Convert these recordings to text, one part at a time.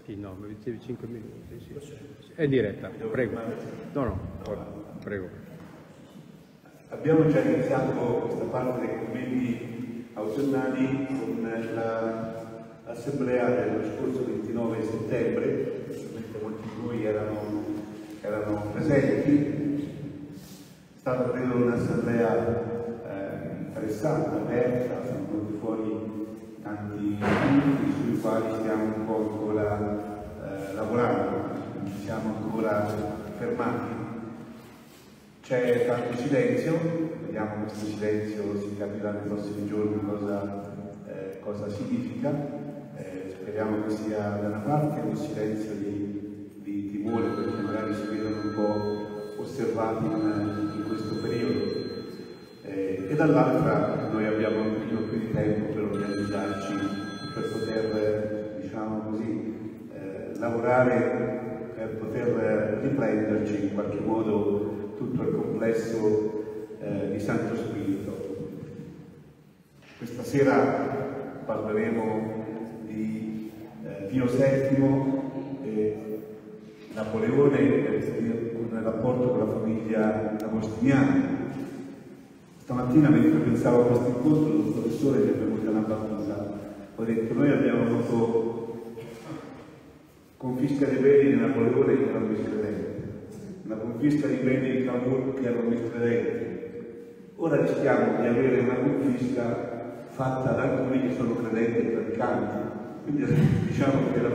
Sì, no, mi dicevi 5 minuti, sì. È in diretta, prego. No, prego. Abbiamo già iniziato questa parte dei commenti autunnali con l'assemblea dello scorso 29 settembre, ovviamente molti di voi erano presenti. È stata credo un'assemblea interessante, aperta, sono venuti fuori tanti punti sui quali stiamo un po' ancora lavorando, non ci siamo ancora fermati. C'è tanto silenzio, vediamo questo silenzio, si capirà nei prossimi giorni cosa significa. Speriamo che sia da una parte un silenzio di timore, perché magari si vedono un po' osservati in questo periodo. E dall'altra noi abbiamo un pochino più di tempo per organizzarci, per poter, diciamo così, lavorare, per poter riprenderci in qualche modo tutto il complesso di Santo Spirito. Questa sera parleremo di Pio VII e Napoleone nel rapporto con la famiglia agostiniana. Stamattina, mentre pensavo a questo incontro, il professore mi è venuta una battuta. Ho detto, noi abbiamo avuto confisca dei beni di Napoleone che era un miscredente, una confisca dei beni di Cavour che era un miscredente. Ora rischiamo di avere una confisca fatta da alcuni che sono credenti e praticanti. Quindi diciamo che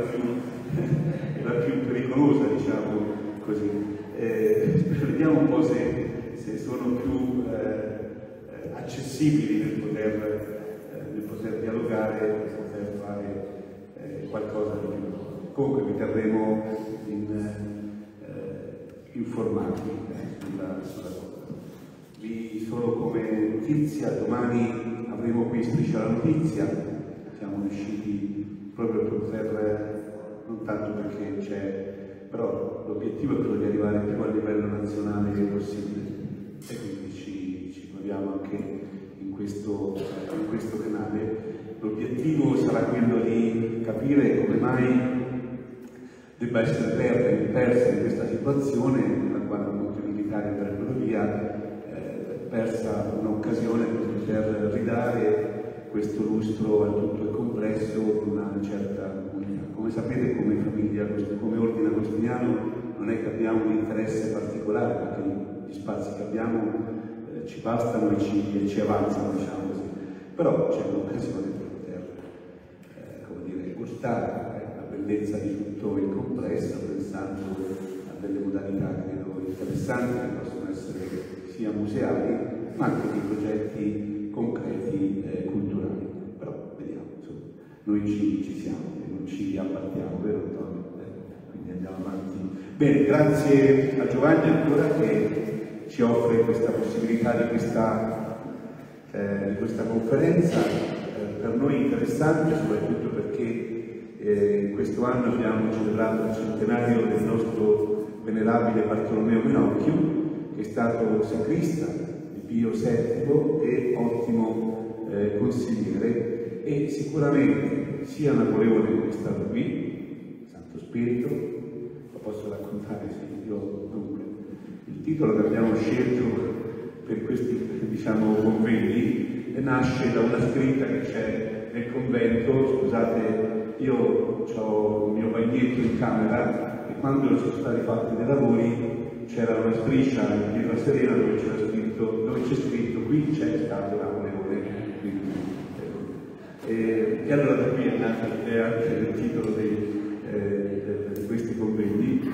è la più pericolosa, diciamo così. Vediamo un po' se sono più accessibili nel poter dialogare e poter fare qualcosa di più. Comunque vi terremo informati sulla cosa. Solo come notizia, domani avremo qui Striscia la Notizia, siamo riusciti proprio per poter, non tanto perché c'è, però l'obiettivo è quello di arrivare più a livello nazionale possibile e quindi ci muoviamo anche in questo canale. L'obiettivo sarà quello di capire come mai debba essere persa in questa situazione nella quale molti militari andrebbero via, persa un'occasione per poter ridare questo lustro a tutto il complesso di una certa comunità. Come sapete, come famiglia, come ordine agostiniano, non è che abbiamo un interesse particolare, perché gli spazi che abbiamo ci bastano e ci avanzano, diciamo così. Però c'è un'occasione per poter, come dire, gustare la bellezza di tutto il complesso, pensando a delle modalità credo interessanti che possono essere sia museali, ma anche di progetti concreti culturali. Però vediamo, insomma, noi ci siamo e non ci abbattiamo, vero Antonio? Quindi andiamo avanti. Bene, grazie a Giovanni ancora che ci offre questa possibilità di questa conferenza, per noi interessante, soprattutto perché questo anno abbiamo celebrato il centenario del nostro venerabile Bartolomeo Menocchio, che è stato sacrista di Pio VII e ottimo consigliere, e sicuramente sia Napoleone che è stato qui, Santo Spirito, lo posso raccontare, sì, io dunque. Il titolo che abbiamo scelto per questi, diciamo, convegni nasce da una scritta che c'è nel convento. Scusate, io ho il mio bagnetto in camera e quando sono stati fatti dei lavori c'era una striscia in pietra serena dove c'è scritto qui c'è stato Napoleone. E allora da qui è nato anche il titolo di questi convegni.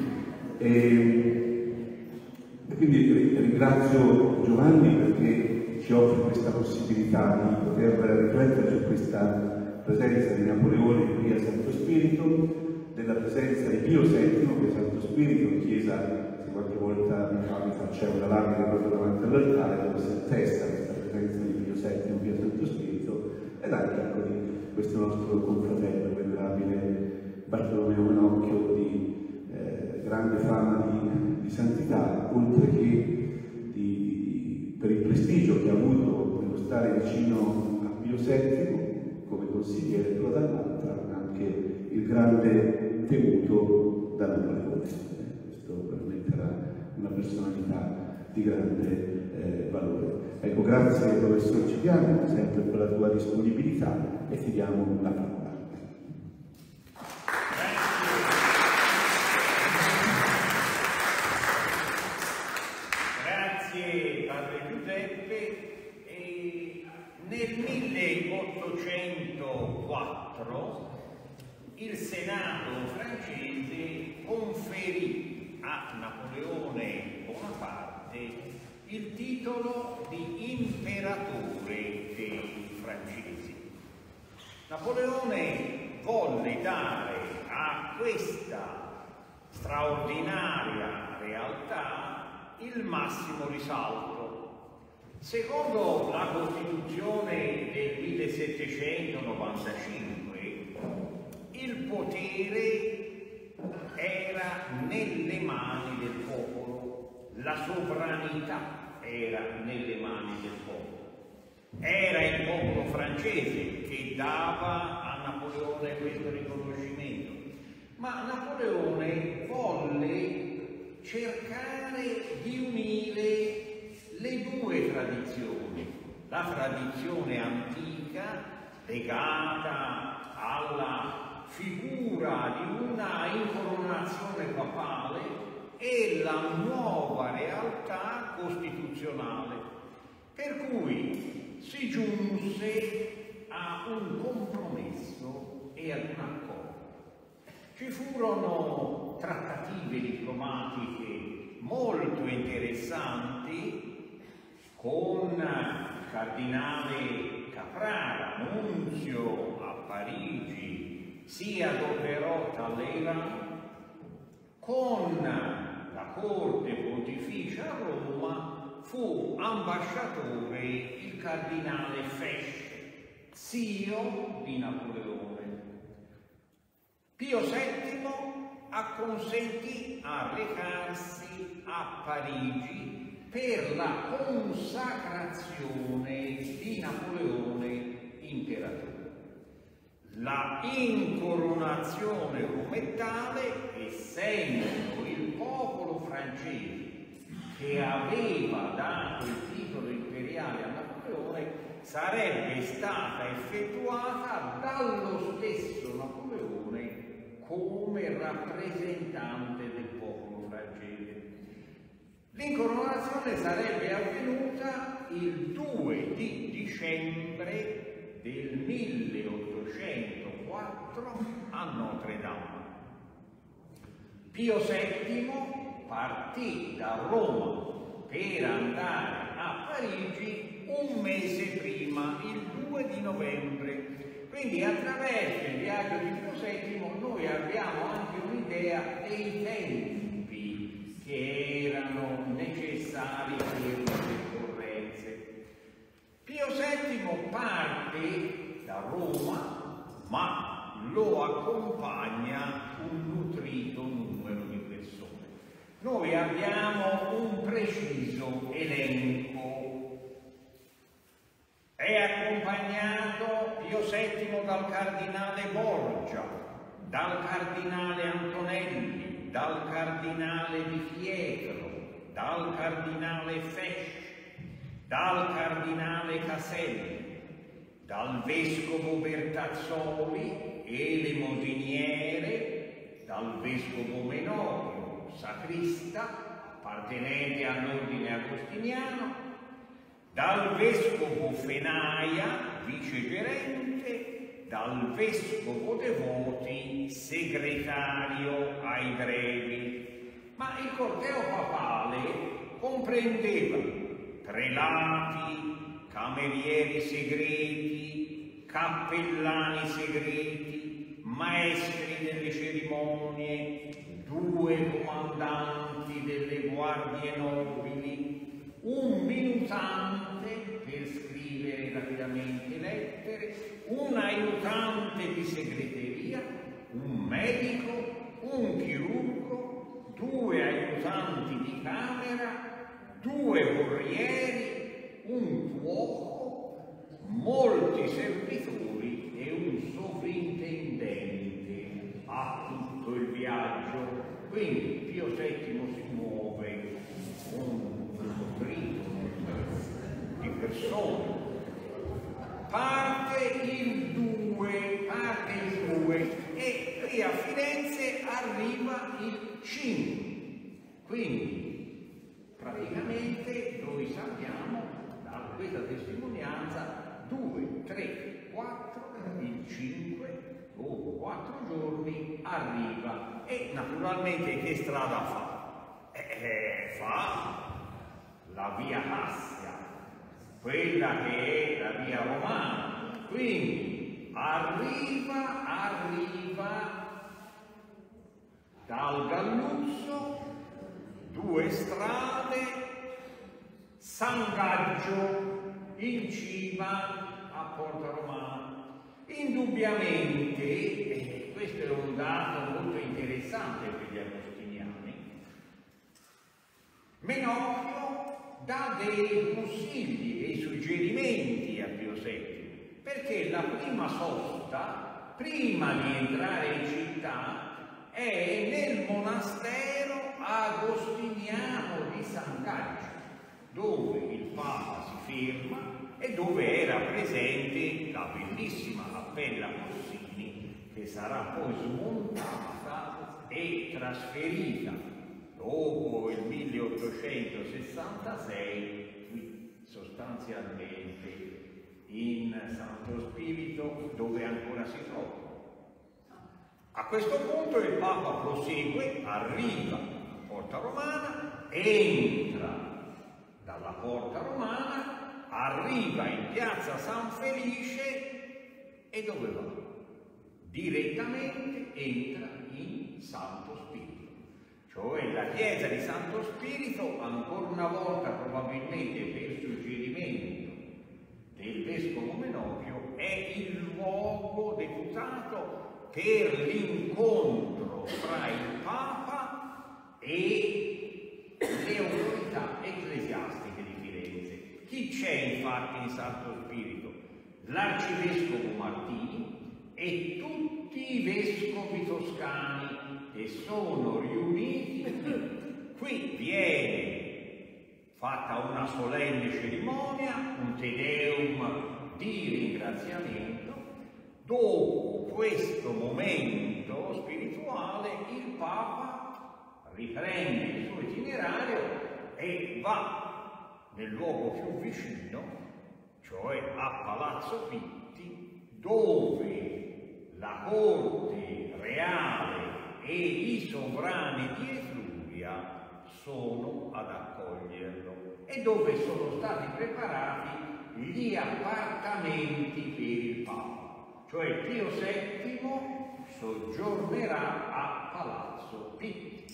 Quindi ringrazio Giovanni perché ci offre questa possibilità di poter riflettere su questa presenza di Napoleone qui a Santo Spirito, della presenza di Pio VII che è Santo Spirito in chiesa. Se qualche volta mi capita c'è una lapide proprio davanti all'altare dove si attesta questa presenza di Pio VII qui a Santo Spirito, ed anche ecco, di questo nostro confratello venerabile Bartolomeo Menocchio, di grande fama di santità, oltre che per il prestigio che ha avuto nello stare vicino a Pio VII come consigliere, però dall'altra anche il grande temuto da Napoleone. Questo veramente era una personalità di grande valore. Ecco, grazie professor Cipriani, sempre per la tua disponibilità, e ti diamo la parola. Grazie padre Giuseppe. Nel 1804 il Senato francese conferì a Napoleone Bonaparte il titolo di imperatore dei francesi. Napoleone volle dare a questa straordinaria realtà il massimo risalto. Secondo la Costituzione del 1795, il potere era nelle mani del popolo, la sovranità era nelle mani del popolo. Era il popolo francese che dava a Napoleone questo riconoscimento, ma Napoleone volle cercare di unire le due tradizioni, la tradizione antica legata alla figura di una incoronazione papale e la nuova realtà costituzionale, per cui si giunse a un compromesso e ad un accordo. Ci furono trattative diplomatiche molto interessanti con il cardinale Caprara, nunzio a Parigi, si adoperò Talleyrand, con la corte pontificia a Roma fu ambasciatore il cardinale Fesch, zio di Napoleone. Pio VII acconsentì a recarsi a Parigi per la consacrazione di Napoleone imperatore. La incoronazione rumettale, essendo il popolo francese che aveva dato il titolo imperiale a Napoleone, sarebbe stata effettuata dallo stesso Napoleone come rappresentante del popolo francese. L'incoronazione sarebbe avvenuta il 2 di dicembre del 1804 a Notre Dame. Pio VII partì da Roma per andare a Parigi un mese prima, il 2 di novembre. Quindi attraverso il viaggio di Pio VII noi abbiamo anche un'idea dei tempi che erano necessari per le percorrenze. Pio VII parte da Roma, ma lo accompagna un nutrito numero di persone. Noi abbiamo un preciso elenco. È accompagnato Pio VII dal cardinale Borgia, dal cardinale Antonelli, dal cardinale Di Pietro, dal cardinale Fesch, dal cardinale Caselli, dal vescovo Bertazzoli, elemosiniere, dal vescovo Menorio, sacrista, appartenente all'ordine agostiniano, dal vescovo Fenaia, vicegerente, dal vescovo Devoti, segretario ai brevi. Ma il corteo papale comprendeva prelati, camerieri segreti, cappellani segreti, maestri delle cerimonie, 2 comandanti delle guardie nobili, un minutante per scrivere rapidamente lettere, un aiutante di segreteria, un medico, un chirurgo, 2 aiutanti di camera, 2 corrieri, un cuoco, molti servitori e un sovrintendente Quindi Pio VII si muove con un trito di persone, parte il 2 e qui a Firenze arriva il 5. Quindi praticamente noi sappiamo da questa testimonianza 2, 3, 4, il 5, dopo 4 giorni arriva e naturalmente che strada fa? Fa la via Assia, quella che è la via romana, quindi arriva dal Galluzzo, 2 strade, San Gaggio in cima a Porta Romana. Indubbiamente, questo è un dato molto interessante per gli agostiniani, Menocchio dà dei consigli, dei suggerimenti a Pio VII, perché la prima sosta, prima di entrare in città, è nel monastero agostiniano di San Gaggio, dove il Papa si ferma e dove era presente la bellissima Cappella Corsini, che sarà poi smontata e trasferita dopo il 1866 qui sostanzialmente in Santo Spirito, dove ancora si trova. A questo punto il Papa prosegue, arriva a Porta Romana, entra dalla Porta Romana, arriva in piazza San Felice e dove va? Direttamente entra in Santo Spirito. Cioè la chiesa di Santo Spirito, ancora una volta probabilmente per suggerimento del vescovo Menocchio, è il luogo deputato per l'incontro tra il Papa e le autorità ecclesiastiche di Firenze. Chi c'è infatti in Santo Spirito? L'arcivescovo Martini e tutti i vescovi toscani che sono riuniti qui. Qui viene fatta una solenne cerimonia, un Te Deum di ringraziamento. Dopo questo momento spirituale il Papa riprende il suo itinerario e va nel luogo più vicino, cioè a Palazzo Pitti, dove la corte reale e i sovrani di Etruria sono ad accoglierlo e dove sono stati preparati gli appartamenti per il Papa. Cioè Pio VII soggiornerà a Palazzo Pitti.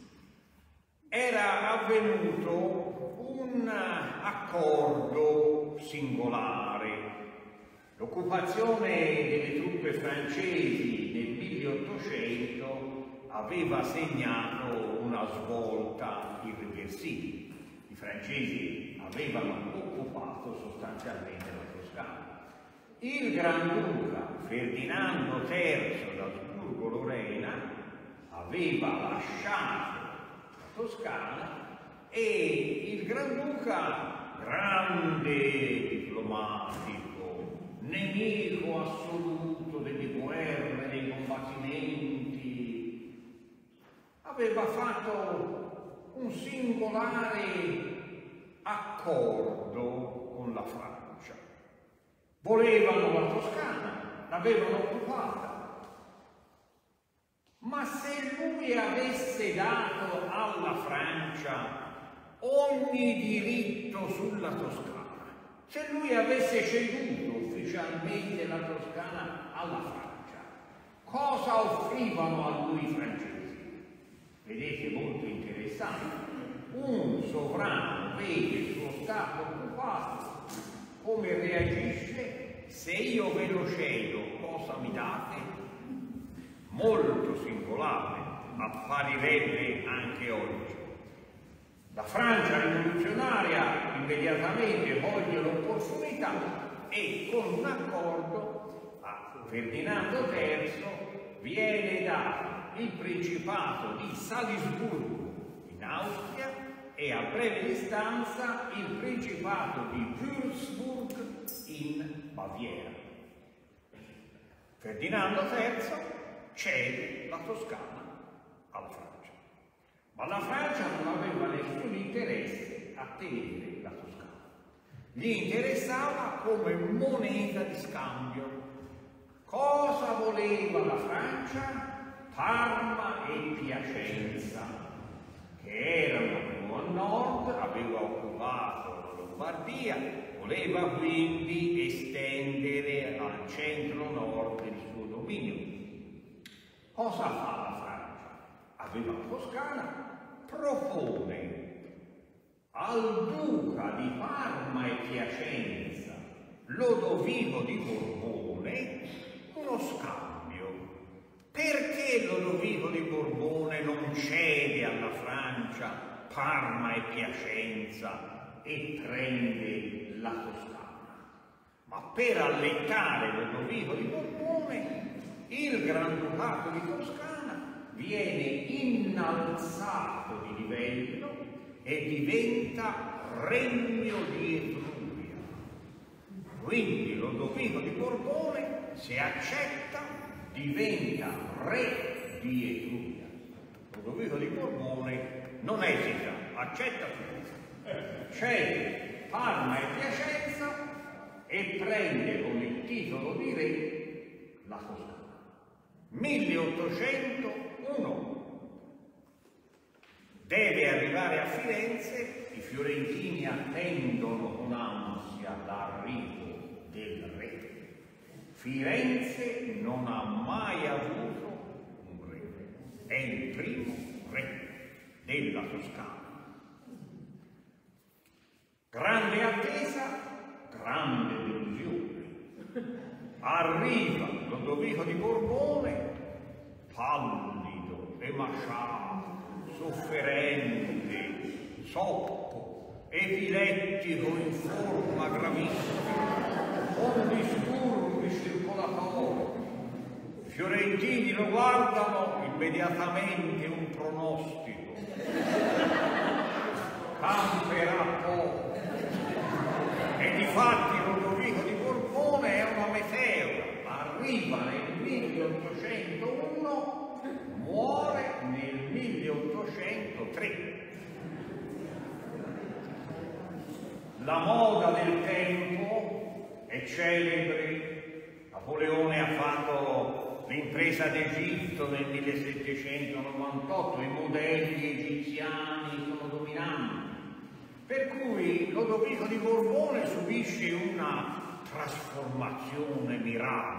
Era avvenuto un accordo singolare. L'occupazione delle truppe francesi nel 1800 aveva segnato una svolta irreversibile. I francesi avevano occupato sostanzialmente la Toscana. Il Granduca Ferdinando III d'Asburgo-Lorena aveva lasciato la Toscana e il Granduca, grande diplomatico, nemico assoluto delle guerre, dei combattimenti, aveva fatto un singolare accordo con la Francia. Volevano la Toscana, l'avevano occupata, ma se lui avesse dato alla Francia ogni diritto sulla Toscana, se lui avesse ceduto ufficialmente la Toscana alla Francia, cosa offrivano a lui i francesi? Vedete, molto interessante. Un sovrano vede il suo stato occupato, come reagisce? Se io ve lo cedo, cosa mi date? Molto singolare, apparirebbe anche oggi. La Francia rivoluzionaria immediatamente coglie l'opportunità e con un accordo a Ferdinando III viene data il Principato di Salisburgo in Austria e a breve distanza il Principato di Würzburg in Baviera. Ferdinando III cede la Toscana alla Francia, ma la Francia non aveva nessun interesse a tenere la Toscana. Gli interessava come moneta di scambio. Cosa voleva la Francia? Parma e Piacenza, che erano più a nord, aveva occupato la Lombardia, voleva quindi estendere al centro-nord il suo dominio. Cosa fa la Francia? Aveva la Toscana, propone al duca di Parma e Piacenza, Lodovico di Borbone, uno scambio. Perché Lodovico di Borbone non cede alla Francia Parma e Piacenza e prende la Toscana? Ma per allettare Lodovico di Borbone, il Granducato di Toscana viene innalzato di livello e diventa Regno di Etruria. Quindi Lodovico di Borbone, se accetta, diventa re di Etruria. Lodovico di Borbone non esita, accetta tutto. Cede Parma e Piacenza e prende con il titolo di re la Toscana. 1801. Deve arrivare a Firenze, i fiorentini attendono con ansia l'arrivo del re. Firenze non ha mai avuto un re, è il primo re della Toscana. Grande attesa, grande delusione. Arriva Lodovico di Borbone, pallido, emasciato, sofferente, soppo, epilettico in forma gravissima, con disturbi circolatori. I fiorentini lo guardano, immediatamente un pronostico. Camperà poco. E difatti Lodovico di Borbone è una meteora. Arriva nel 1801, muore nel 1803. La moda del tempo è celebre. Napoleone ha fatto l'impresa d'Egitto nel 1798, i modelli egiziani sono dominanti. Per cui Lodovico di Borbone subisce una trasformazione mirabile.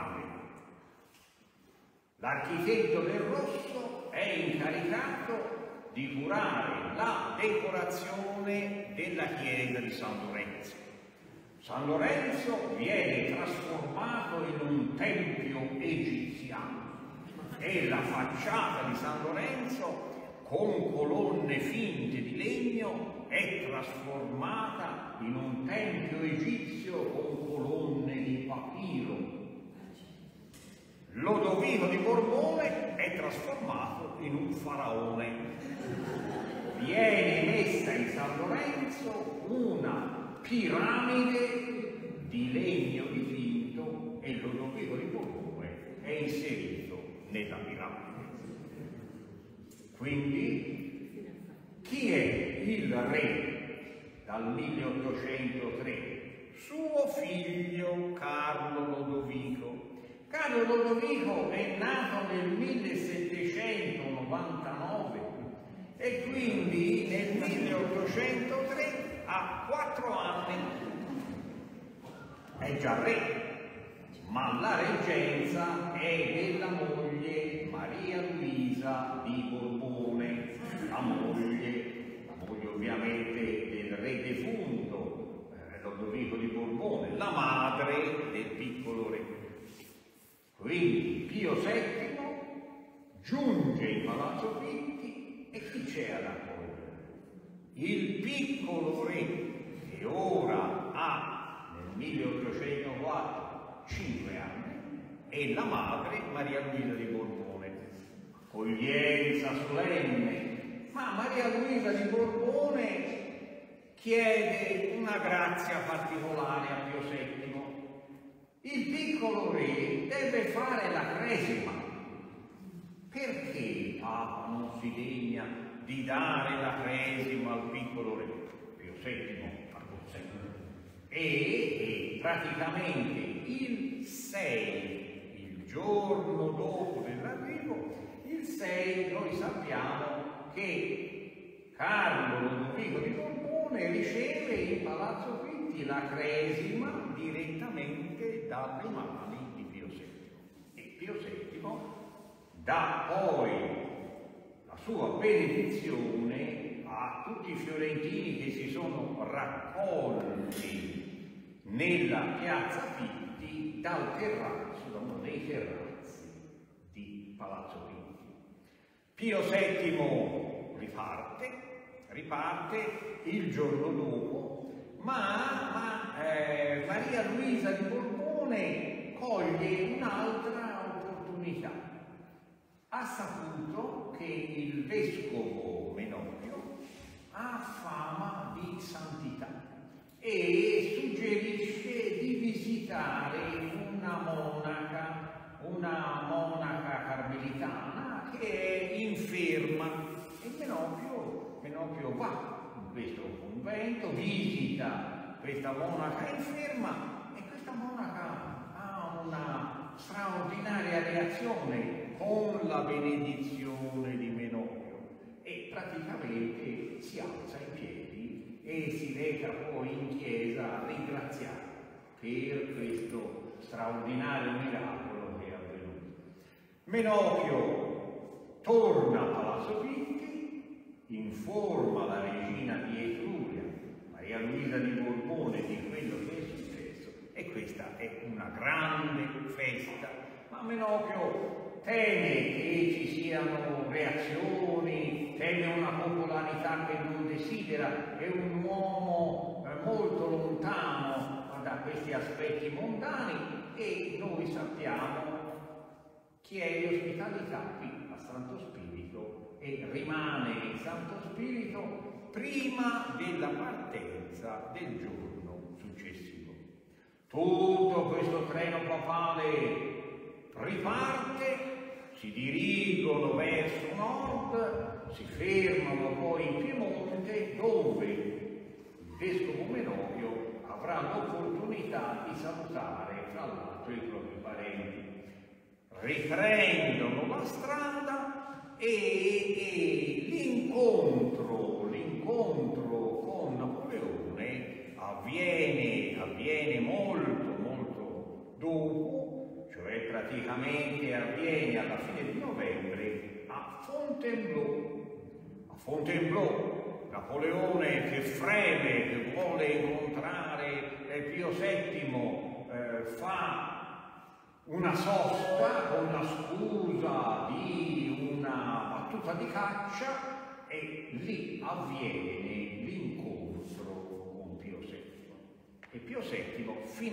L'architetto del Rosso è incaricato di curare la decorazione della chiesa di San Lorenzo. San Lorenzo viene trasformato in un tempio egiziano e la facciata di San Lorenzo, con colonne finte di legno, è trasformata in un tempio egizio con colonne di papiro. Lodovico di Borbone è trasformato in un faraone. Viene messa in San Lorenzo una piramide di legno dipinto e Lodovico di Borbone è inserito nella piramide. Quindi, chi è il re dal 1803? Suo figlio Carlo Lodovico. Carlo Lodovico è nato nel 1799 e quindi nel 1803 ha 4 anni. È già re, ma la reggenza è della moglie Maria Luisa di Borbone, la moglie ovviamente del re defunto Lodovico di Borbone, la madre del piccolo re. Quindi Pio VII giunge in Palazzo Pitti e chi c'è alla corte? Il piccolo re che ora ha nel 1804 5 anni e la madre Maria Luisa di Borbone. accoglienza solenne, ma Maria Luisa di Borbone chiede una grazia particolare a Pio VII. Il piccolo re deve fare la cresima. Perché il Papa non si degna di dare la cresima al piccolo re? Pio VII fa consentire. E praticamente il 6, il giorno dopo dell'arrivo, il 6 noi sappiamo che Carlo Lodovico di Borbone riceve in Palazzo Pitti la cresima direttamente dalle mani di Pio VII. E Pio VII dà poi la sua benedizione a tutti i fiorentini che si sono raccolti nella piazza Pitti dal terrazzo, da uno dei terrazzi di Palazzo Pitti. Pio VII riparte il giorno dopo, ma Maria Luisa di Borbone coglie un'altra opportunità. Ha saputo che il vescovo Menocchio ha fama di santità e suggerisce di visitare una monaca carmelitana che è inferma, e Menocchio va in questo convento, visita questa monaca inferma, e questa monaca ha una straordinaria reazione con la benedizione di Menocchio e praticamente si alza in piedi e si reca poi in chiesa a ringraziare per questo straordinario miracolo che è avvenuto. Menocchio torna a Palazzo Pitti, informa la regina di Etruria, Maria Luisa di Borbone, di quello che è successo, e questa è una grande festa. Ma Menocchio teme che ci siano reazioni, teme una popolarità che non desidera, è un uomo molto lontano da questi aspetti mondani, e noi sappiamo chiede ospitalità qui a Santo Spirito e rimane in Santo Spirito prima della partenza del giorno successivo. Tutto questo treno papale riparte, si dirigono verso nord, si fermano poi in Piemonte, dove il vescovo Menocchio avrà l'opportunità di salutare fra l'altro i propri parenti. Riprendono la strada e l'incontro con Napoleone avviene molto dopo, cioè praticamente avviene alla fine di novembre a Fontainebleau. Napoleone che freme, che vuole incontrare Pio VII, fa una sosta con la scusa di una battuta di caccia, e lì avviene l'incontro con Pio VII. E Pio VII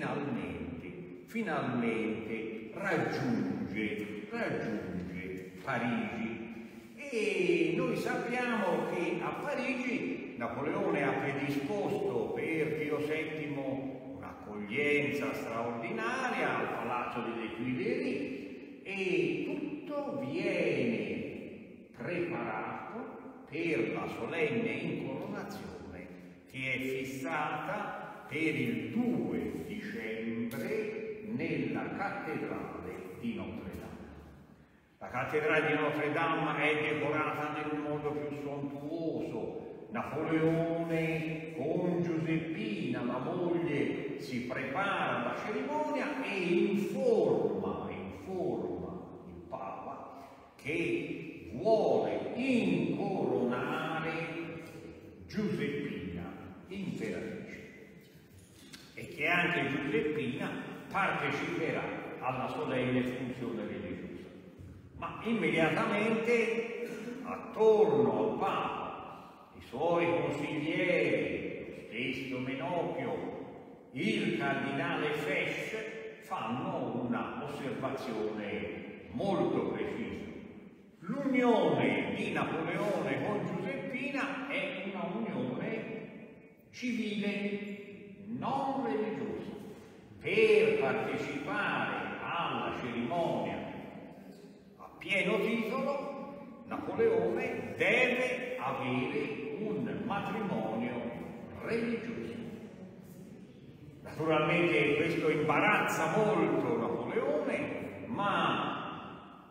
finalmente raggiunge Parigi. E noi sappiamo che a Parigi Napoleone ha predisposto per Pio VII un'accoglienza straordinaria al Palazzo delle Tuileries, e tutto viene preparato per la solenne incoronazione che è fissata per il 2 dicembre nella cattedrale di Notre Dame. La cattedrale di Notre Dame è decorata nel modo più sontuoso. Napoleone con Giuseppina, la moglie, si prepara alla cerimonia e informa il Papa che vuole incoronare Giuseppina imperatrice, e che anche Giuseppina parteciperà alla solenne funzione religiosa. Ma immediatamente attorno al Papa, i suoi consiglieri, lo stesso Menocchio, il cardinale Fesch, fanno una osservazione molto precisa. L'unione di Napoleone con Giuseppina è una unione civile, non religiosa. Per partecipare alla cerimonia a pieno titolo, Napoleone deve avere un matrimonio religioso. Naturalmente questo imbarazza molto Napoleone, ma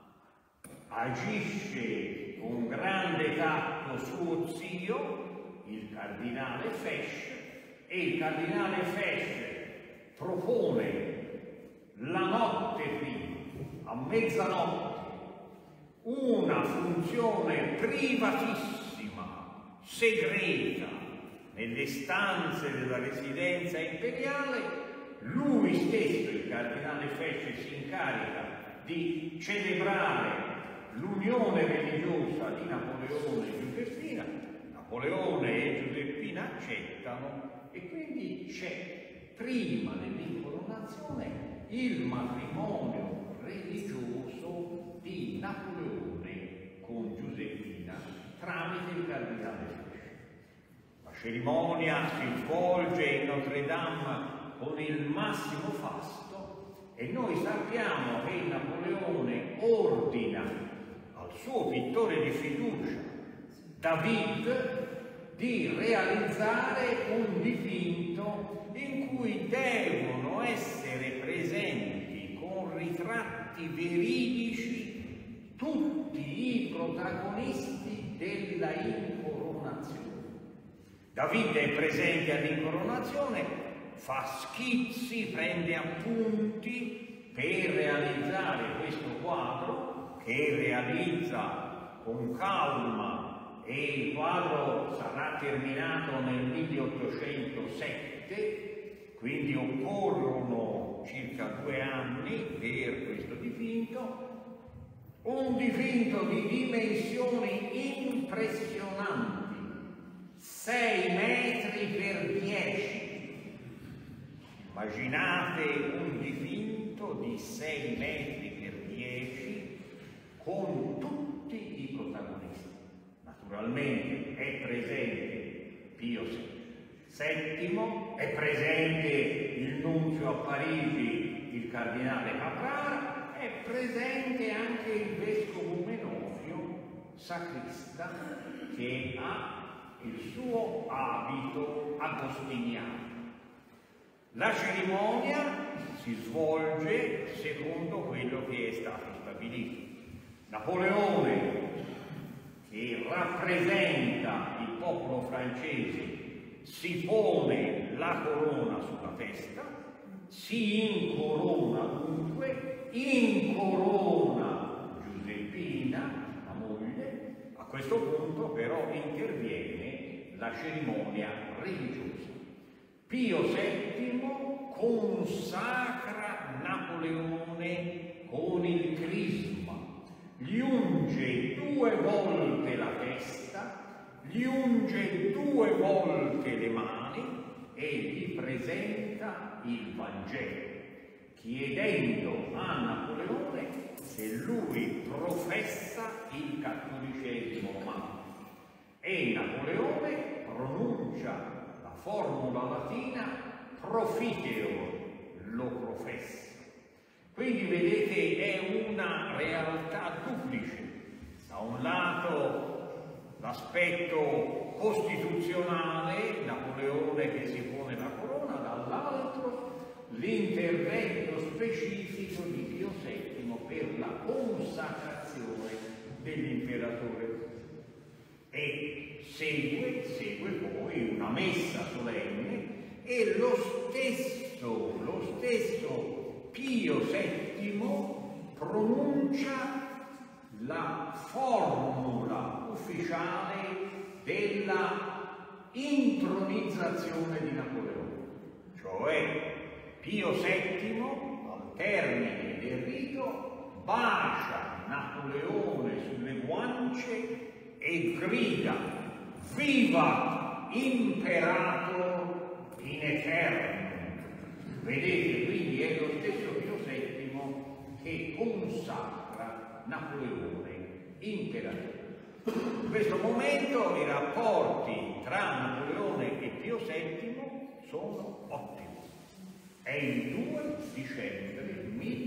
agisce con grande tatto suo zio, il cardinale Fesch, e il cardinale Fesch propone la notte prima, a mezzanotte, una funzione privatissima, segreta, nelle stanze della residenza imperiale. Lui stesso, il cardinale Fesch, si incarica di celebrare l'unione religiosa di Napoleone e Giuseppina. Napoleone e Giuseppina accettano e quindi c'è prima dell'incoronazione il matrimonio religioso di Napoleone con Giuseppina tramite il cardinale Fesch. La cerimonia si svolge in Notre Dame con il massimo fasto e noi sappiamo che Napoleone ordina al suo pittore di fiducia, David, di realizzare un dipinto in cui devono essere presenti con ritratti veridici tutti i protagonisti della incoronazione. David è presente all'incoronazione, fa schizzi, prende appunti per realizzare questo quadro che realizza con calma, e il quadro sarà terminato nel 1807, quindi occorrono circa 2 anni per questo dipinto, un dipinto di dimensioni impressionanti, 6 metri per 10. Immaginate un dipinto di 6 metri per 10 con tutti i protagonisti. Naturalmente è presente Pio VII, è presente il nunzio a Parigi, il cardinale Caprara, è presente anche il vescovo Menofio, sacrista, che ha il suo abito agostiniano. La cerimonia si svolge secondo quello che è stato stabilito. Napoleone, che rappresenta il popolo francese, si pone la corona sulla testa, si incorona dunque, incorona Giuseppina, la moglie. A questo punto però interviene la cerimonia religiosa. Pio VII consacra Napoleone con il crisma, gli unge 2 volte la testa, gli unge 2 volte le mani e gli presenta il Vangelo, chiedendo a Napoleone se lui professa il cattolicesimo romano. E Napoleone pronuncia la formula latina profiteor, lo professa. Quindi vedete, è una realtà duplice. Da un lato l'aspetto costituzionale, Napoleone che si pone la corona, dall'altro l'intervento specifico di Pio VII per la consacrazione dell'imperatore. E segue poi una messa solenne e lo stesso Pio VII pronuncia la formula ufficiale della intronizzazione di Napoleone, cioè Pio VII al termine del rito bacia Napoleone sulle guance e grida: viva imperator in eterno. Vedete, quindi è lo stesso Pio VII che consacra Napoleone imperativo. In questo momento i rapporti tra Napoleone e Pio VII sono ottimi. È il 2 dicembre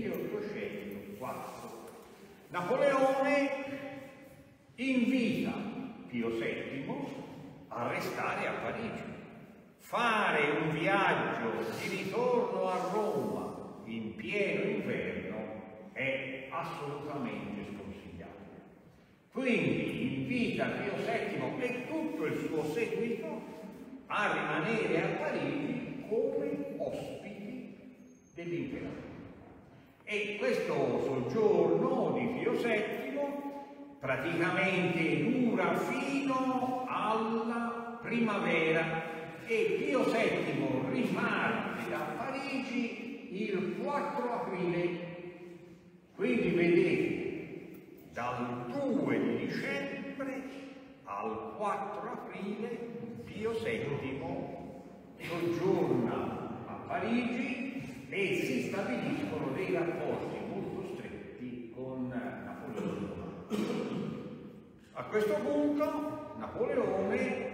1804. Napoleone invita Pio VII a restare a Parigi, fare un viaggio di ritorno a Roma in pieno inverno è assolutamente sconsigliabile. Quindi invita Pio VII e tutto il suo seguito a rimanere a Parigi come ospiti dell'imperatore. E questo soggiorno di Pio VII praticamente dura fino alla primavera e Pio VII riparte da Parigi il 4 aprile. Quindi vedete, dal 2 di dicembre al 4 aprile Pio VII soggiorna a Parigi e si stabiliscono dei rapporti molto stretti con Napoleone. A questo punto Napoleone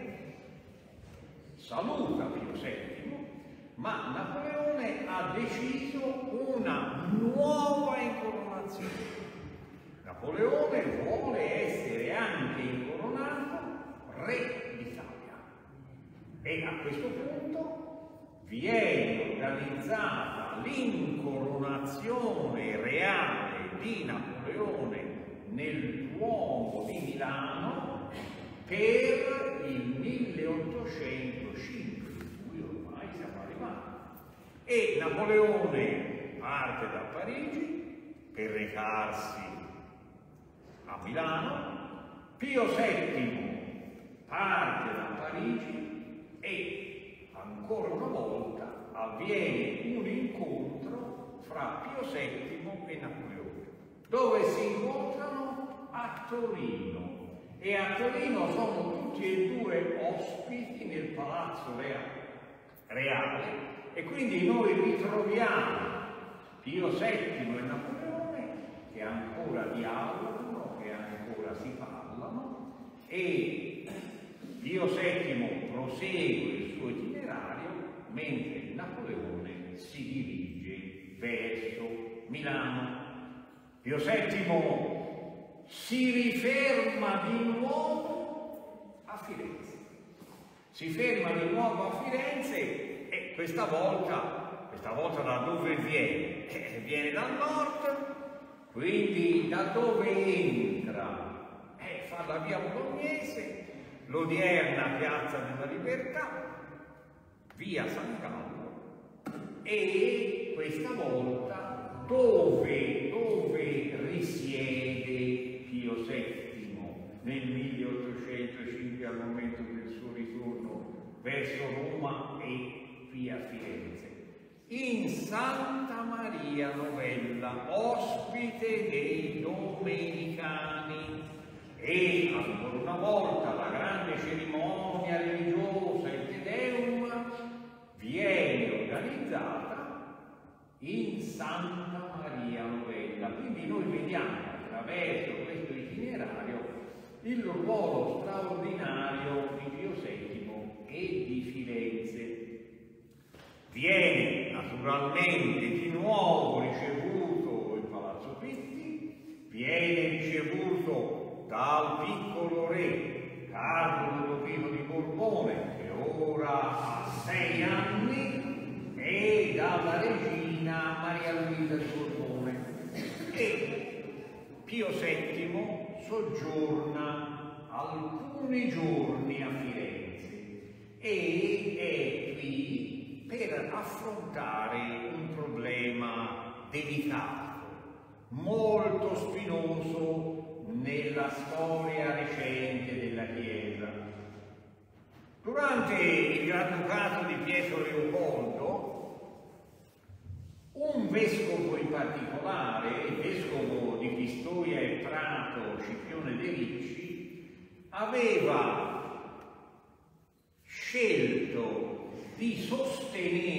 saluta Pio VII, ma Napoleone ha deciso una nuova incoronazione. Napoleone vuole essere anche incoronato re d'Italia e a questo punto viene organizzata l'incoronazione reale di Napoleone nel Duomo di Milano per il 1805, in cui ormai siamo arrivati. E Napoleone parte da Parigi per recarsi a Milano, Pio VII parte da Parigi e ancora una volta avviene un incontro fra Pio VII e Napoleone, dove si incontrano a Torino. E a Torino sono tutti e due ospiti nel Palazzo Reale e quindi noi ritroviamo Pio VII e Napoleone che ancora dialogano, che ancora si parlano e Pio VII prosegue il suo itinerario mentre Napoleone si dirige verso Milano. Pio VII si riferma di nuovo a Firenze. Si ferma di nuovo a Firenze e questa volta da dove viene? Viene dal nord, quindi da dove entra? Fa la via Bolognese, l'odierna Piazza della Libertà, via San Gallo e questa volta dove risiede Pio VII nel 1805 al momento del suo ritorno verso Roma e via Firenze, in Santa Maria Novella, ospite dei Domenicani. E ancora una volta la grande cerimonia religiosa, il Te Deum, viene organizzata in Santa Maria Novella. Quindi noi vediamo attraverso questo itinerario il ruolo straordinario di Pio VII e di Firenze. Viene naturalmente di nuovo ricevuto il Palazzo Pitti, viene ricevuto dal piccolo re Carlo Ludovico di Borbone, che ora ha 6 anni, e dalla regina Maria Luisa di Borbone. E Pio VII soggiorna alcuni giorni a Firenze e è qui per affrontare un problema delicato, molto spinoso nella storia recente della Chiesa. Durante il Granducato di Pietro Leopoldo, un vescovo in particolare, il vescovo di Pistoia e Prato, Scipione De Ricci, aveva scelto di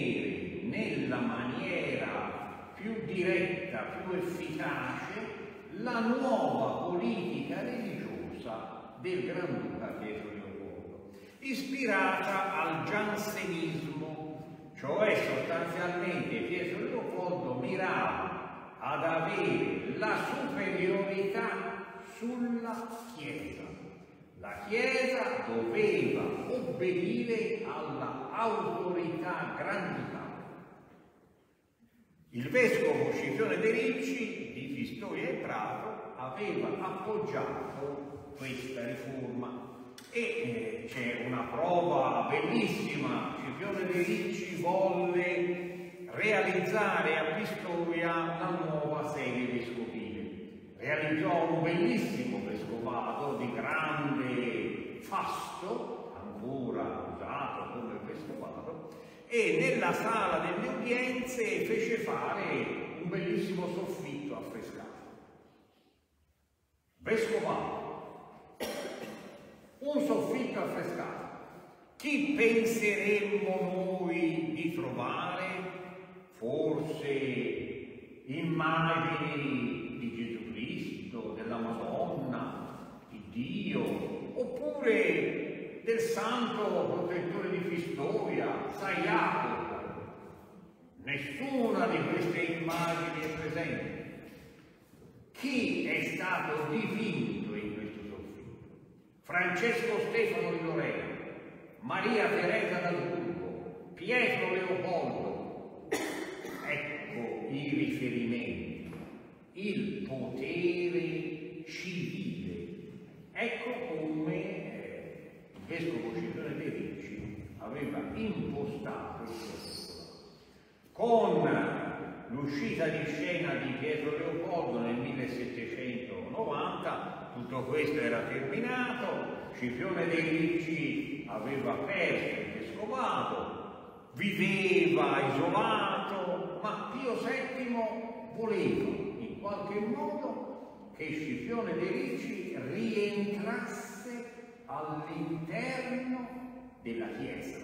sostenere nella maniera più diretta, più efficace, la nuova politica religiosa del Granduca Pietro Leopoldo, ispirata al giansenismo, cioè sostanzialmente Pietro Leopoldo mirava ad avere la superiorità sulla Chiesa. La Chiesa doveva obbedire alla autorità grandicale. Il vescovo Scipione de' Ricci di Pistoia e Prato aveva appoggiato questa riforma e c'è una prova bellissima. Scipione de' Ricci volle realizzare a Pistoia la nuova sede vescovile. Realizzò un bellissimo vescovado di grande fasto, ancora usato come vescovado, e nella sala delle udienze fece fare un bellissimo soffitto affrescato. Vescovado, un soffitto affrescato. Chi penseremmo noi di trovare? Forse immagini di Gesù Cristo, della Madonna, di Dio, oppure del santo protettore di Pistoia, San Jacopo. Nessuna di queste immagini è presente. Chi è stato dipinto in questo soffitto? Francesco Stefano di Lorena, Maria Teresa d'Asburgo, Pietro Leopoldo. Ecco i riferimenti, il potere civile. Ecco come il vescovo Scipione de' Ricci aveva impostato il suo. Con l'uscita di scena di Pietro Leopoldo nel 1790, tutto questo era terminato. Scipione de' Ricci aveva perso il vescovato, viveva isolato, ma Pio VII voleva in qualche modo che Scipione de' Ricci rientrasse all'interno della Chiesa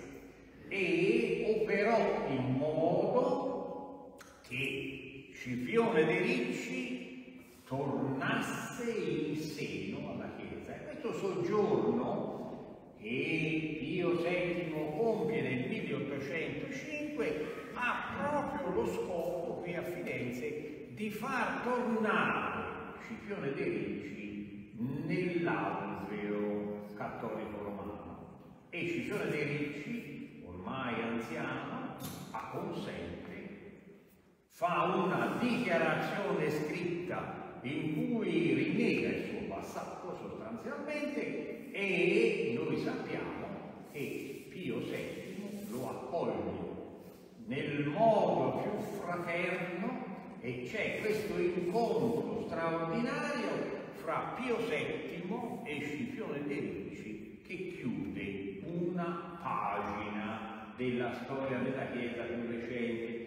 e operò in modo che Scipione de' Ricci tornasse in seno alla Chiesa. E questo soggiorno che Pio VII compie nel 1805 ha proprio lo scopo qui a Firenze di far tornare Scipione de' Ricci nell'alveo cattolico romano. E Scipione de' Ricci, ormai anziano, acconsente, fa una dichiarazione scritta in cui rinnega il suo passato sostanzialmente, e noi sappiamo che Pio VII lo accoglie nel modo più fraterno e c'è questo incontro straordinario fra Pio VII e Scipione de' Ricci che chiude una pagina della storia della Chiesa più recente.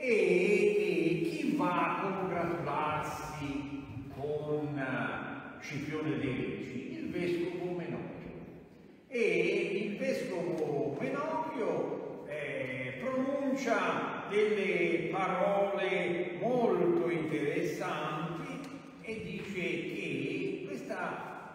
E chi va a congratularsi con Scipione de' Ricci? Il vescovo Menocchio. E il vescovo Menocchio pronuncia delle parole molto interessanti e dice che questa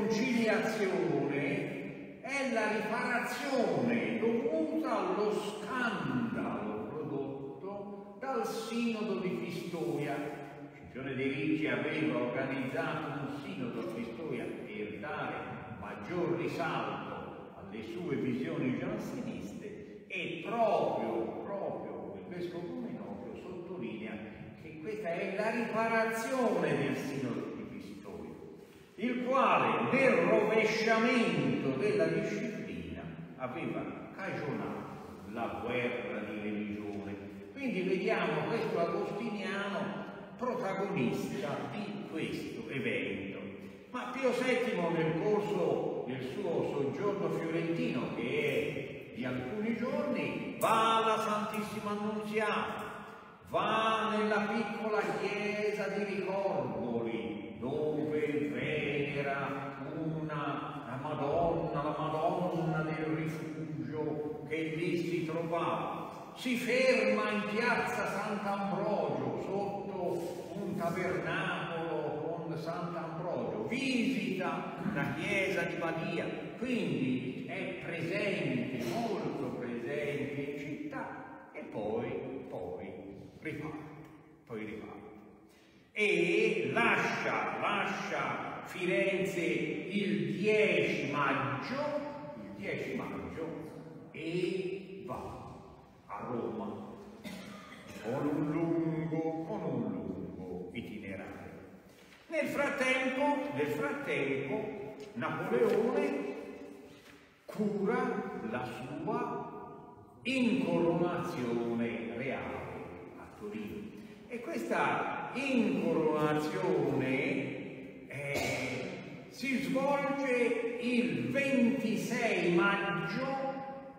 riconciliazione è la riparazione dovuta allo scandalo prodotto dal sinodo di Pistoia. Scipione de' Ricci aveva organizzato un sinodo a Pistoia per dare maggior risalto alle sue visioni gianseniste, e proprio il vescovo Menocchio sottolinea che questa è la riparazione del sinodo di Pistoia, il quale nel rovesciamento della disciplina aveva cagionato la guerra di religione. Quindi vediamo questo agostiniano protagonista di questo evento. Ma Pio VII nel corso del suo soggiorno fiorentino, che è di alcuni giorni, va alla Santissima Annunziata, va nella piccola chiesa di Ricorboli, dove venera la Madonna del Rifugio che lì si trovava. Si ferma in piazza Sant'Ambrogio sotto un tabernacolo visita la chiesa di Badia, quindi è presente, molto presente in città e poi riparte. E lascia Firenze il 10 maggio e va a Roma con un lungo itinerario. Nel frattempo Napoleone cura la sua incoronazione reale a Torino. E questa incoronazione si svolge il 26 maggio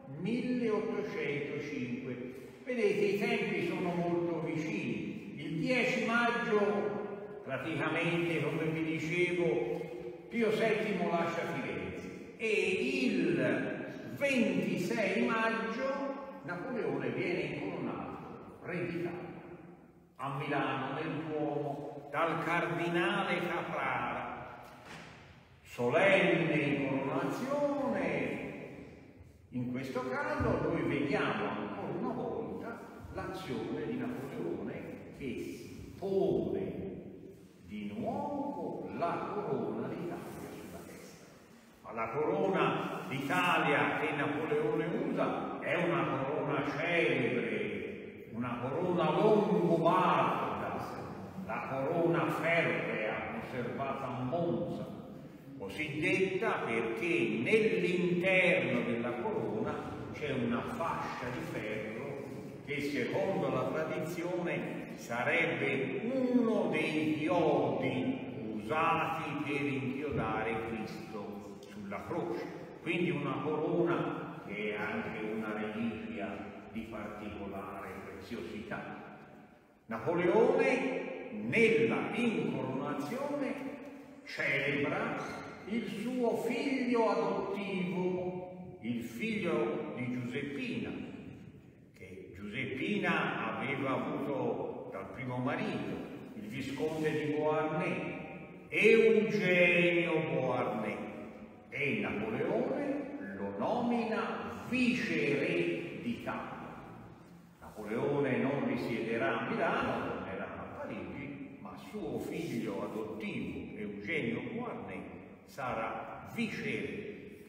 1805. Vedete, i tempi sono molto vicini. Il 10 maggio, praticamente, come vi dicevo, Pio VII lascia Firenze e il 26 maggio Napoleone viene incoronato re d'Italia a Milano, nel Duomo, dal cardinale Caprara. Solenne incoronazione. In questo caso noi vediamo ancora una volta l'azione di Napoleone che si pone di nuovo la corona d'Italia sulla testa. Ma la corona d'Italia che Napoleone usa è una corona celebre, una corona longobarda, la corona ferrea conservata a Monza, cosiddetta perché nell'interno della corona c'è una fascia di ferro che secondo la tradizione sarebbe uno dei chiodi usati per inchiodare Cristo sulla croce. Quindi una corona che è anche una reliquia di particolare preziosità. Napoleone nella incoronazione celebra il suo figlio adottivo, il figlio di Giuseppina, che Giuseppina aveva avuto dal primo marito, il visconte di Beauharnais, Eugenio Beauharnais, e Napoleone lo nomina viceré d'Italia. Napoleone non risiederà a Milano, tornerà a Parigi, ma suo figlio adottivo, Eugenio Beauharnais, sarà viceré.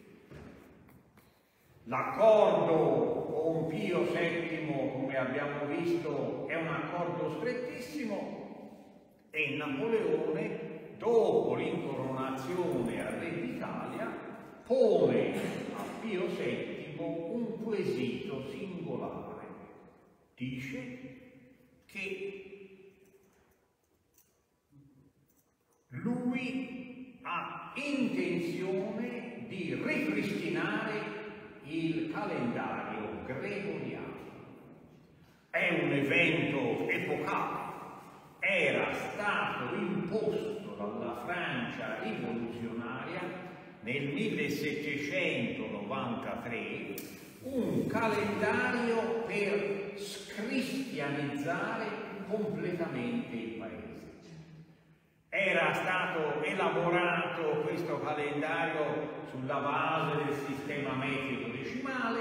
L'accordo con Pio VII, come abbiamo visto, è un accordo strettissimo e Napoleone, dopo l'incoronazione al re d'Italia, pone a Pio VII un quesito singolare. Dice che lui ha intenzione di ripristinare il calendario gregoriano. È un evento epocale, era stato imposto dalla Francia rivoluzionaria nel 1793 un calendario per scristianizzare completamente il paese. Era stato elaborato questo calendario sulla base del sistema metrico decimale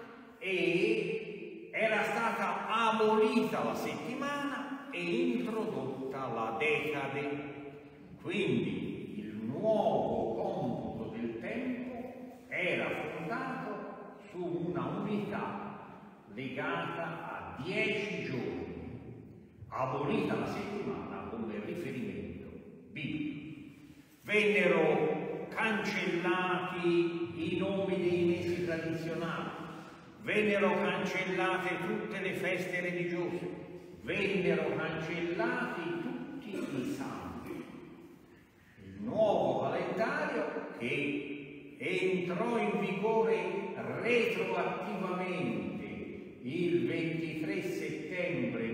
e era stata abolita la settimana e introdotta la decade. Quindi il nuovo computo del tempo era fondato su una unità legata a 10 giorni, abolita la settimana come riferimento biblico. Vennero cancellati i nomi dei mesi tradizionali, vennero cancellate tutte le feste religiose, vennero cancellati tutti i santi. Il nuovo calendario che entrò in vigore retroattivamente il 23 settembre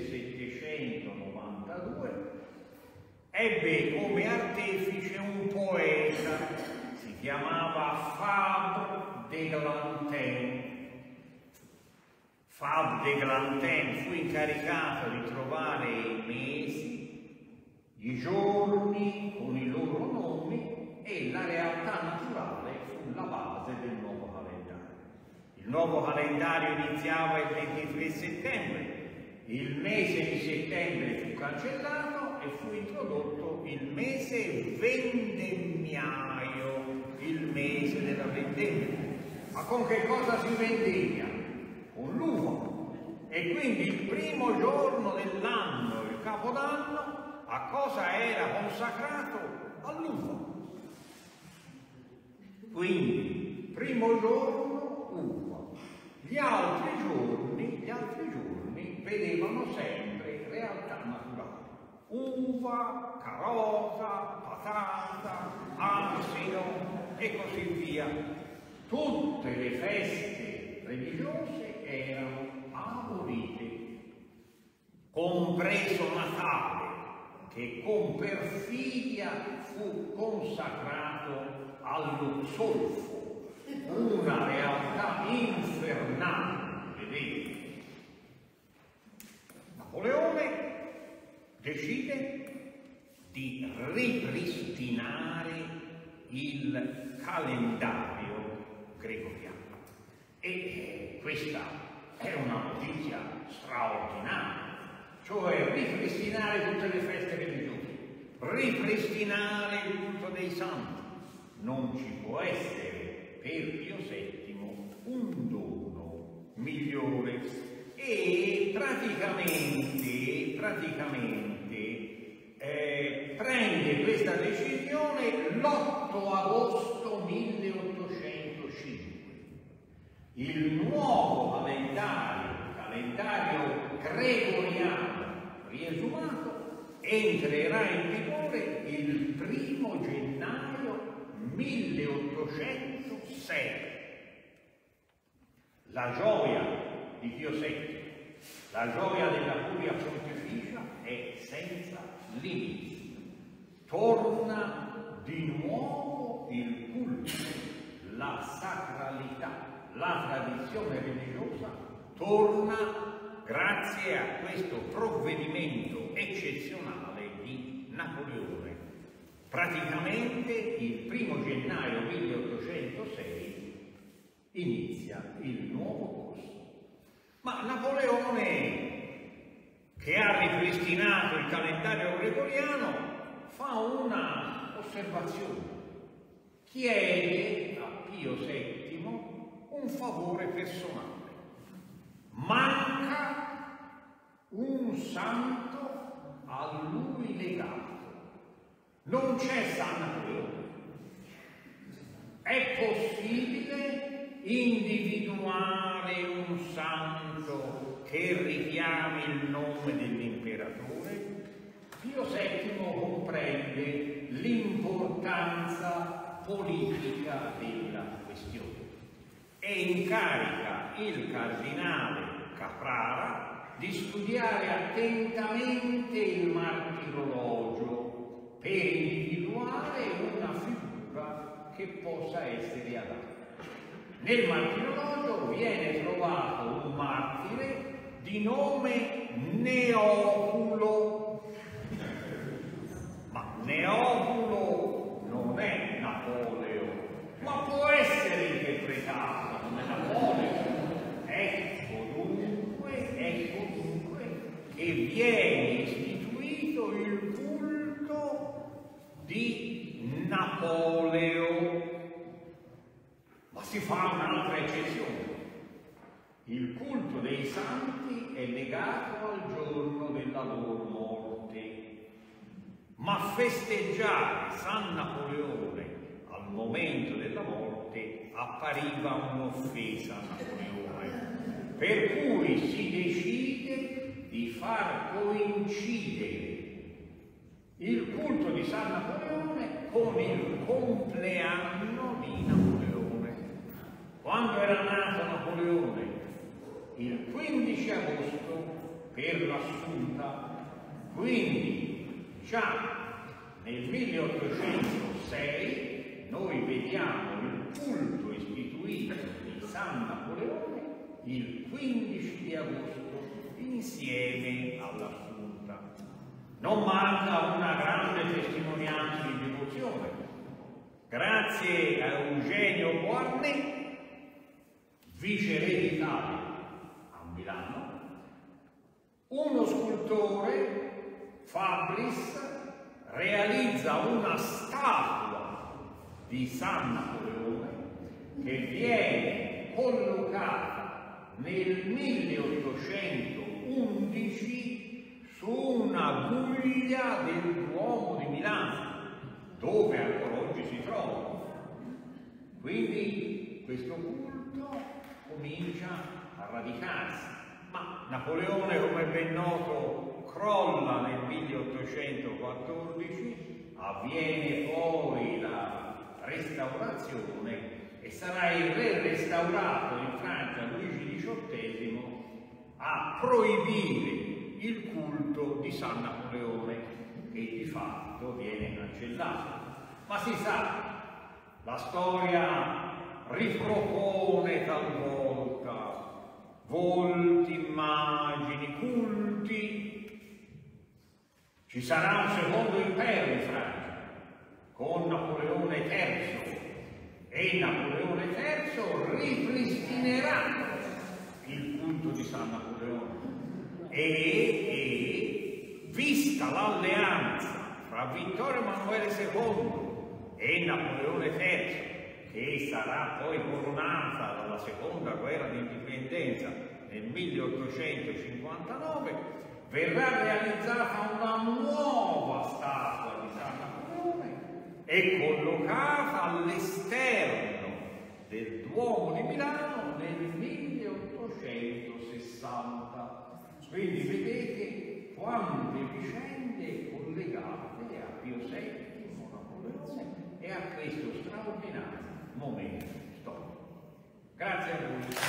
1792, ebbe come artefice un poeta, si chiamava Fabre d'Eglantin. Fabre d'Eglantin fu incaricato di trovare i mesi, i giorni con i loro nomi Il nuovo calendario iniziava il 23 settembre, il mese di settembre fu cancellato e fu introdotto il mese vendemmiaio, il mese della vendemmia. Ma con che cosa si vendemmia? Con l'uva. E quindi il primo giorno dell'anno, il Capodanno, a cosa era consacrato? All'uva. Quindi, primo giorno, uva. Gli altri giorni vedevano sempre realtà naturali. Uva, carota, patata, asino e così via. Tutte le feste religiose erano abolite, compreso Natale, che con perfidia fu consacrato allo zolfo, una realtà infernale, vedete. Napoleone decide di ripristinare il calendario gregoriano e questa è una notizia straordinaria, cioè ripristinare tutte le feste religiose, ripristinare il culto dei santi. Non ci può essere per Pio VII un dono migliore e praticamente prende questa decisione l'8 agosto 1805. Il nuovo calendario gregoriano riesumato entrerà in vigore il 1° gennaio 1806. La gioia di Pio VII, la gioia della curia pontificia è senza limiti. Torna di nuovo il culto, la sacralità, la tradizione religiosa torna grazie a questo provvedimento eccezionale di Napoleone. Praticamente il 1° gennaio 1806 inizia il nuovo corso. Ma Napoleone, che ha ripristinato il calendario gregoriano, fa una osservazione. Chiede a Pio VII un favore personale. Manca un santo a lui legato. Non c'è San Napoleone. È possibile individuare un santo che richiami il nome dell'imperatore? Pio VII comprende l'importanza politica della questione e incarica il cardinale Caprara di studiare attentamente il martirologio per individuare una figura che possa essere adatta. Nel martirologio viene trovato un martire di nome Neoculo. Ma Neoculo non è Napoleone, ma può essere interpretato come Napoleone. Ecco dunque che viene istituito il culto di Napoleone. Ma si fa un'altra eccezione. Il culto dei santi è legato al giorno della loro morte. Ma festeggiare San Napoleone al momento della morte appariva un'offesa a Napoleone, per cui si decide di far coincidere il culto di San Napoleone con il compleanno di Napoleone. Quando era nato Napoleone? Il 15 agosto per l'Assunta, quindi già nel 1806 noi vediamo il culto istituito di San Napoleone il 15 di agosto insieme all'Assunta. Non manca una grande testimonianza di devozione. Grazie a Eugenio Beauharnais viceré d'Italia a Milano, uno scultore, Fabris, realizza una statua di San Napoleone che viene collocata nel 1811 su una guglia del Duomo di Milano, dove ancora oggi si trova. Quindi questo culto comincia a radicarsi, ma Napoleone, come è ben noto, crolla nel 1814, avviene poi la restaurazione e sarà il re restaurato in Francia, Luigi XVIII, a proibire il culto di San Napoleone, che di fatto viene cancellato. Ma si sa, la storia ripropone talvolta volti, immagini, culti. Ci sarà un secondo impero in Francia con Napoleone III, e Napoleone III ripristinerà il culto di San Napoleone e vista l'alleanza fra Vittorio Emanuele II e Napoleone III, che sarà poi coronata dalla seconda guerra di indipendenza nel 1859, verrà realizzata una nuova statua di San Napoleone e collocata all'esterno del Duomo di Milano nel 1860. Quindi vedete quante vicende collegate a Pio VII, Napoleone e a questo straordinario momento storico. Grazie a voi.